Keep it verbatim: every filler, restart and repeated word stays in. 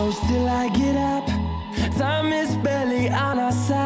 close till I get up. Time is barely on our side.